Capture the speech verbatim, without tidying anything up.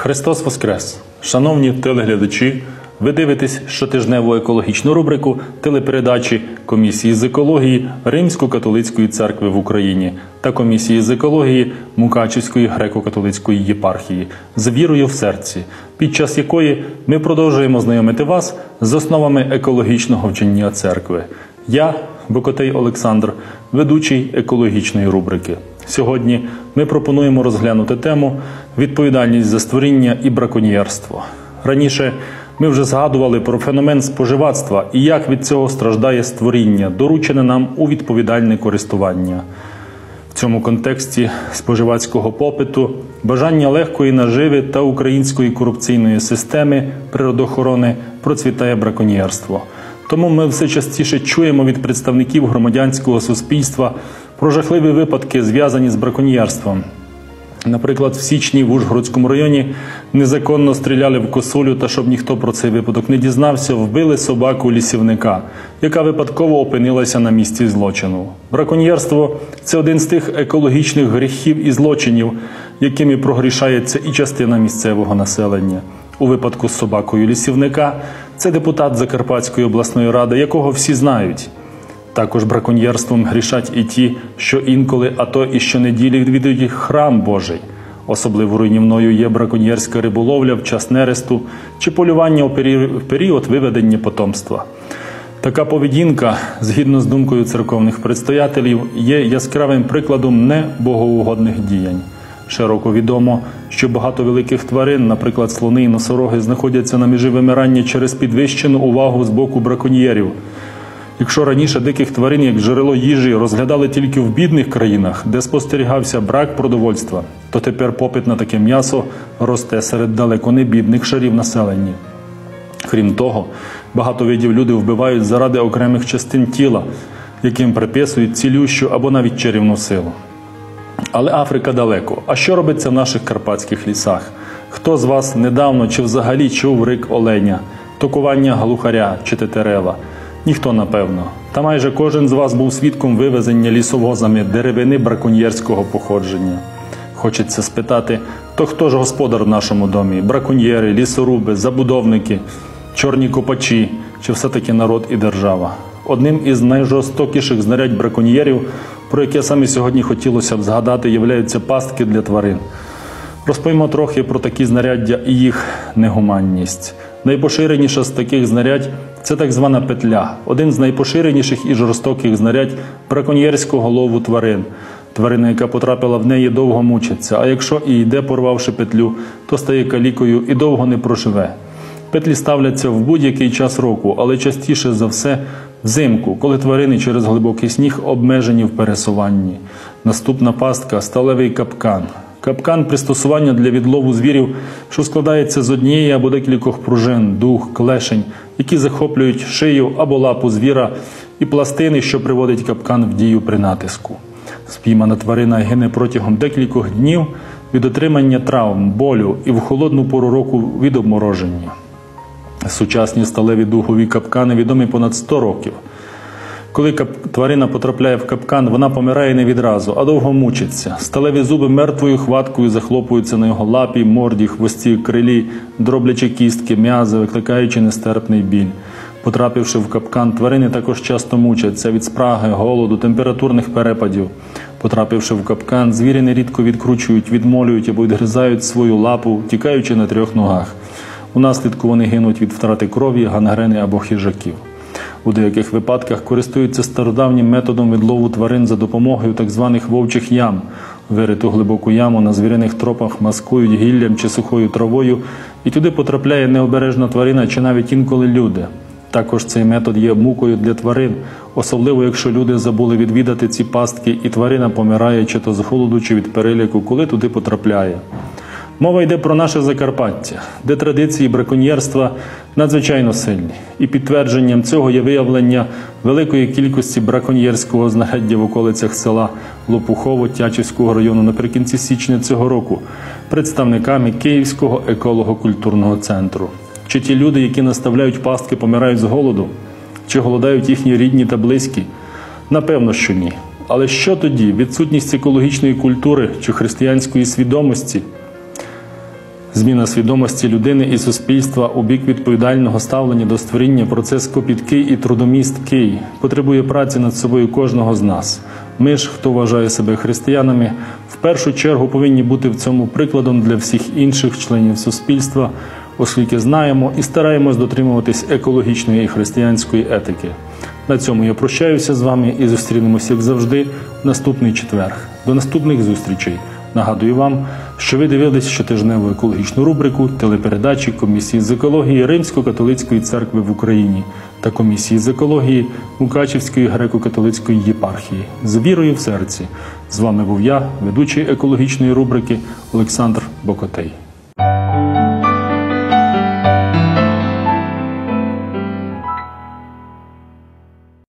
Христос Воскрес! Шановні телеглядачі, ви дивитесь щотижневу екологічну рубрику телепередачі Комісії з екології Римсько-католицької церкви в Україні та Комісії з екології Мукачівської греко-католицької єпархії «З вірою в серці», під час якої ми продовжуємо знайомити вас з основами екологічного вчення церкви. Я, Бокотей Олександр, ведучий екологічної рубрики. Сьогодні ми пропонуємо розглянути тему «Відповідальність за створіння і браконьєрство». Раніше ми вже згадували про феномен споживацтва і як від цього страждає створіння, доручене нам у відповідальне користування. В цьому контексті споживацького попиту, бажання легкої наживи та української корупційної системи природоохорони процвітає браконьєрство. Тому ми все частіше чуємо від представників громадянського суспільства про жахливі випадки, зв'язані з браконьєрством. Наприклад, в січні в Ужгородському районі незаконно стріляли в косулю та, щоб ніхто про цей випадок не дізнався, вбили собаку лісівника, яка випадково опинилася на місці злочину. Браконьєрство – це один з тих екологічних гріхів і злочинів, якими прогрішається і частина місцевого населення. У випадку з собакою лісівника – це депутат Закарпатської обласної ради, якого всі знають. Також браконьєрством грішать і ті, що інколи, а то і щонеділі відвідують храм Божий. Особливо руйнівною є браконьєрська риболовля в час нересту чи полювання у період виведення потомства. Така поведінка, згідно з думкою церковних предстоятелів, є яскравим прикладом небогоугодних діянь. Широко відомо, що багато великих тварин, наприклад, слони і носороги, знаходяться на межі вимирання через підвищену увагу з боку браконьєрів. Якщо раніше диких тварин як джерело їжі розглядали тільки в бідних країнах, де спостерігався брак продовольства, то тепер попит на таке м'ясо росте серед далеко не бідних шарів населення. Крім того, багато видів люди вбивають заради окремих частин тіла, яким приписують цілющу або навіть чарівну силу. Але Африка далеко. А що робиться в наших карпатських лісах? Хто з вас недавно чи взагалі чув рик оленя, токування глухаря чи тетерева? Ніхто, напевно. Та майже кожен з вас був свідком вивезення лісовозами деревини браконьєрського походження. Хочеться спитати, то хто ж господар в нашому домі? Браконьєри, лісоруби, забудовники, чорні копачі, чи все-таки народ і держава? Одним із найжорстокіших знарядь браконьєрів, про яке саме сьогодні хотілося б згадати, являються пастки для тварин. Розповімо трохи про такі знаряддя і їх негуманність. Найпоширеніша з таких знарядь – це так звана петля, один з найпоширеніших і жорстоких знарядь браконьєрського лову тварин. Тварина, яка потрапила в неї, довго мучиться, а якщо і йде, порвавши петлю, то стає калікою і довго не проживе. Петлі ставляться в будь-який час року, але частіше за все взимку, коли тварини через глибокий сніг обмежені в пересуванні. Наступна пастка – сталевий капкан. Капкан – пристосування для відлову звірів, що складається з однієї або декількох пружин, дуг, клешень, які захоплюють шию або лапу звіра, і пластини, що приводить капкан в дію при натиску. Спіймана тварина гине протягом декількох днів від отримання травм, болю і в холодну пору року від обмороження. Сучасні сталеві дугові капкани відомі понад сто років. Коли тварина потрапляє в капкан, вона помирає не відразу, а довго мучиться. Сталеві зуби мертвою хваткою захлопуються на його лапі, морді, хвості, крилі, дроблячи кістки, м'язи, викликаючи нестерпний біль. Потрапивши в капкан, тварини також часто мучаться від спраги, голоду, температурних перепадів. Потрапивши в капкан, звірі нерідко відкручують, відмолюють або відгризають свою лапу, тікаючи на трьох ногах. Унаслідку вони гинуть від втрати крові, гангрени або хижаків. У деяких випадках користуються стародавнім методом відлову тварин за допомогою так званих вовчих ям. Вириту глибоку яму на звіриних тропах маскують гіллям чи сухою травою, і туди потрапляє необережна тварина чи навіть інколи люди. Також цей метод є мукою для тварин, особливо якщо люди забули відвідати ці пастки, і тварина помирає чи то з голоду, чи від переляку, коли туди потрапляє. Мова йде про наше Закарпаття, де традиції браконьєрства надзвичайно сильні. І підтвердженням цього є виявлення великої кількості браконьєрського знаряддя в околицях села Лопухово Тячівського району наприкінці січня цього року представниками Київського еколого-культурного центру. Чи ті люди, які наставляють пастки, помирають з голоду? Чи голодають їхні рідні та близькі? Напевно, що ні. Але що тоді? Відсутність екологічної культури чи християнської свідомості? Зміна свідомості людини і суспільства у бік відповідального ставлення до створіння – процес копіткий і трудомісткий, потребує праці над собою кожного з нас. Ми ж, хто вважає себе християнами, в першу чергу повинні бути в цьому прикладом для всіх інших членів суспільства, оскільки знаємо і стараємось дотримуватись екологічної і християнської етики. На цьому я прощаюся з вами і зустрінемося, як завжди, в наступний четвер. До наступних зустрічей. Нагадую вам, що ви дивились щотижневу екологічну рубрику телепередачі Комісії з екології Римсько-католицької церкви в Україні та Комісії з екології Мукачівської греко-католицької єпархії. З вірою в серці. З вами був я, ведучий екологічної рубрики Олександр Бокотей.